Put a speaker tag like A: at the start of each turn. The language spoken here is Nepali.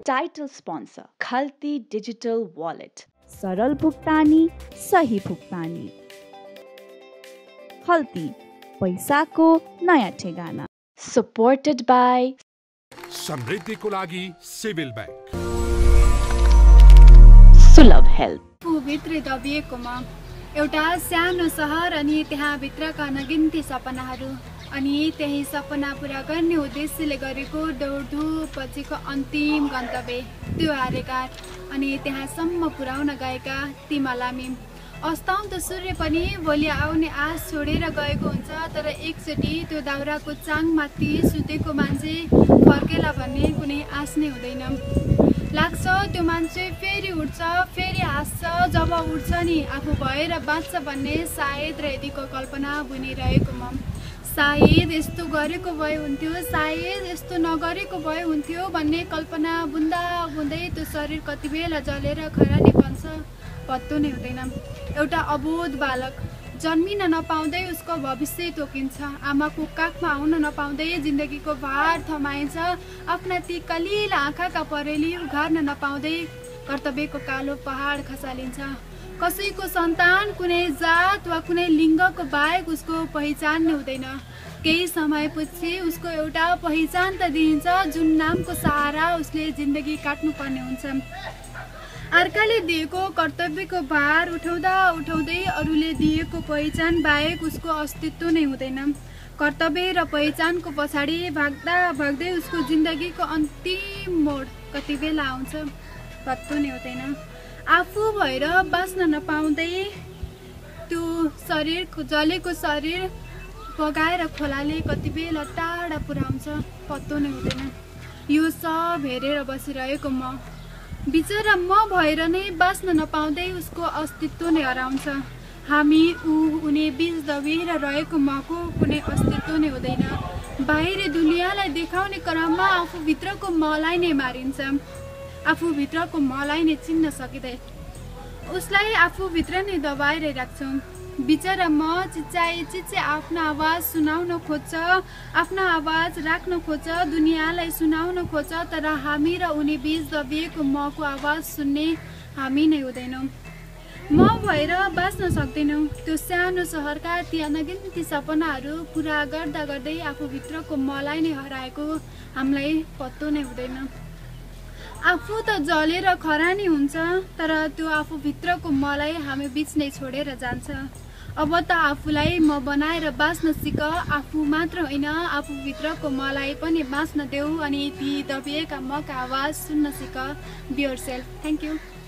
A: Title sponsor Khalti Digital Wallet.
B: सरल भुक्तानी, सही भुक्तानी। खल्ती, पैसाको नयाँ ठेगाना।
A: Supported by
C: समृद्धिको लागि सिभिल बैंक,
A: सुलभ हेल्थ।
D: भित्र दबिएकोमा एउटा सानो सहर अनि त्यहाँ भित्रका नगिन्ती सपनाहरू अनि त्यही सपना पूरा गर्ने उद्देश्यले गरेको दौडधुप पछिको अन्तिम गन्तव्य त्यो हारेका अनि त्यहाँसम्म पुर्याउन गएका ती मलामी। अस्ताउँदो सूर्य पनि भोलि आउने आश छोडेर गएको हुन्छ, तर एकचोटि त्यो दाउराको चाङमाथि सुतेको मान्छे फर्केला भन्ने कुनै आश नै हुँदैन। लाग्छ त्यो मान्छे फेरि उठ्छ, फेरि हाँस्छ, जब उठ्छ नि आफू भएर बाँच्छ भन्ने सायद र यदिको कल्पना बुनिरहेको म। सायद यस्तो गरेको भए हुन्थ्यो, सायद यस्तो नगरेको भए हुन्थ्यो भन्ने कल्पना बुन्दा बुन्दै त्यो शरीर कति बेला जलेर खरानी बन्छ पत्तो नै हुँदैन। एउटा अबोध बालक जन्मिन नपाउँदै उसको भविष्य तोकिन्छ, आमाको काखमा आउन नपाउँदै जिन्दगीको भार थमाइन्छ, आफ्ना ती कलिला आँखाका परेली उघार्न नपाउँदै कर्तव्यको कालो पहाड खसालिन्छ। कसैको सन्तान कुनै जात वा कुनै लिङ्गको बाहेक उसको पहिचान नै हुँदैन। केही समयपछि उसको एउटा पहिचान त दिइन्छ जुन नामको सहारा उसले जिन्दगी काट्नुपर्ने हुन्छ। अर्काले दिएको कर्तव्यको भार उठाउँदा उठाउँदै अरूले दिएको पहिचान बाहेक उसको अस्तित्व नै हुँदैन। कर्तव्य र पहिचानको पछाडि भाग्दा भाग्दै उसको जिन्दगीको अन्तिम मोड कति बेला आउँछ पत्तो नै हुँदैन। आफू भएर बाँच्न नपाउँदै त्यो शरीर जलेको शरीर बगाएर खोलाले कति बेला टाढा पुर्याउँछ पत्तो नै हुँदैन। यो सब हेरेर बसिरहेको म बिचरा म भएर नै बाँच्न नपाउँदै उसको अस्तित्व नै हराउँछ। हामी उनी बीच दबिएर रहेको मको कुनै अस्तित्व नै हुँदैन। बाहिरी दुनियाँलाई देखाउने क्रममा आफूभित्रको मलाई नै मारिन्छ, आफूभित्रको मलाई नै चिन्न सकिँदै उसलाई आफूभित्र नै दबाएर राख्छौँ। बिचरा म चिच्चाइ आफ्नो आवाज सुनाउन खोज्छ, आफ्नो आवाज राख्न खोज्छ, दुनियाँलाई सुनाउन खोज्छ, तर हामी र उनी बीच दबिएको मको आवाज सुन्ने हामी नै हुँदैनौँ। म भएर बाँच्न सक्दैनौँ। त्यो सानो सहरका ती अनगिन्ती सपनाहरू पुरा गर्दा गर्दै आफूभित्रको मलाई नै हराएको हामीलाई पत्तो नै हुँदैन। आफू त जलेर खरानी हुन्छ, तर त्यो आफूभित्रको मलाई हामी बीच नै छोडेर जान्छ। अब त आफूलाई म बनाएर बाँच्न सिक, आफू मात्र होइन आफूभित्रको मलाई पनि बाँच्न देऊ अनि ती दबिएका मका आवाज सुन्न सिक। Be yourself. Thank you.